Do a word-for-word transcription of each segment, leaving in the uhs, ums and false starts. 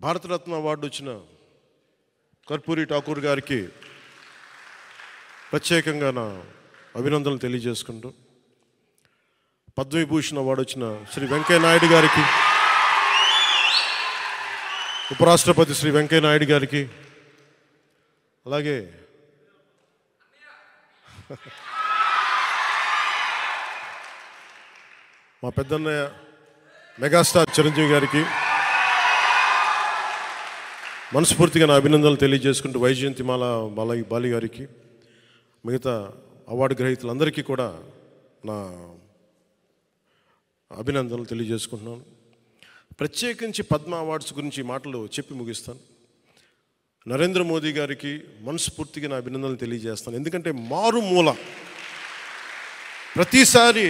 Bharat Ratna award వచ్చిన కర్పూరి ఠాకూర్ గారికి ప్రత్యేకంగా నా అభినందనలు తెలియజేసుకుంటూ, పద్మవిభూషణ్ అవార్డు వచ్చిన శ్రీ వెంకయ్య నాయుడు గారికి, ఉపరాష్ట్రపతి శ్రీ వెంకయ్య నాయుడు గారికి, అలాగే మా పెద్దన్నయ్య మెగాస్టార్ చిరంజీవి గారికి మనస్ఫూర్తిగా నా అభినందనలు తెలియజేసుకుంటూ, వైజయంతిమాల బాలయ్య బాలి గారికి, మిగతా అవార్డు గ్రహీతలందరికీ కూడా నా అభినందనలు తెలియజేసుకుంటున్నాను. ప్రత్యేకించి పద్మ అవార్డ్స్ గురించి మాటలు చెప్పి ముగిస్తాను. నరేంద్ర మోదీ గారికి మనస్ఫూర్తిగా నా అభినందనలు తెలియజేస్తాను. ఎందుకంటే మారుమూల ప్రతిసారి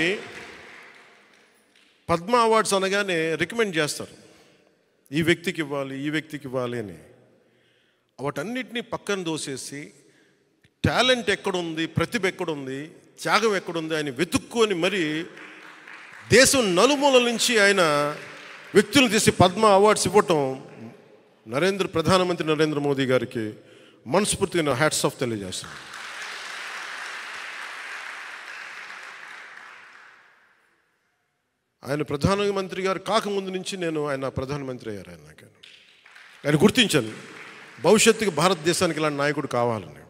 పద్మ అవార్డ్స్ అనగానే రికమెండ్ చేస్తారు, ఈ వ్యక్తికి ఇవ్వాలి, ఈ వ్యక్తికి ఇవ్వాలి అని. వాటన్నిటినీ పక్కన దోసేసి టాలెంట్ ఎక్కడుంది, ప్రతిభ ఎక్కడుంది, త్యాగం ఎక్కడుంది ఆయన వెతుక్కొని మరి దేశం నలుమూల నుంచి ఆయన వ్యక్తులను తీసి పద్మ అవార్డ్స్ ఇవ్వటం నరేంద్ర ప్రధానమంత్రి నరేంద్ర మోదీ గారికి మనస్ఫూర్తిగా నా హ్యాట్స్ ఆఫ్ తెలియజేస్తాను. ఆయన ప్రధానమంత్రి గారు కాకముందు నుంచి నేను ఆయన ప్రధానమంత్రి అయ్యారు. ఆయన నాకు ఆయన గుర్తించాను, భవిష్యత్తుకి భారతదేశానికి ఇలాంటి నాయకుడు కావాలని.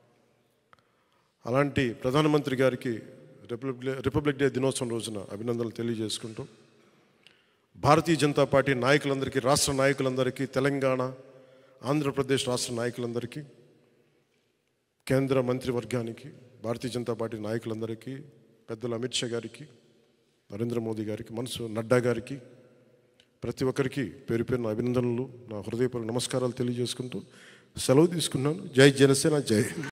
అలాంటి ప్రధానమంత్రి గారికి రిపబ్లిక్ రిపబ్లిక్ డే దినోత్సవం రోజున అభినందనలు తెలియజేసుకుంటూ, భారతీయ జనతా పార్టీ నాయకులందరికీ, రాష్ట్ర నాయకులందరికీ, తెలంగాణ ఆంధ్రప్రదేశ్ రాష్ట్ర నాయకులందరికీ, కేంద్ర మంత్రివర్గానికి, భారతీయ జనతా పార్టీ నాయకులందరికీ, పెద్దలు అమిత్ షా గారికి, నరేంద్ర మోదీ గారికి, మనసు నడ్డా గారికి, ప్రతి ఒక్కరికి పేరు పేరున అభినందనలు, నా హృదయపూర్వక నమస్కారాలు తెలియజేసుకుంటూ సెలవు తీసుకున్నాను. జై జనసేన, జై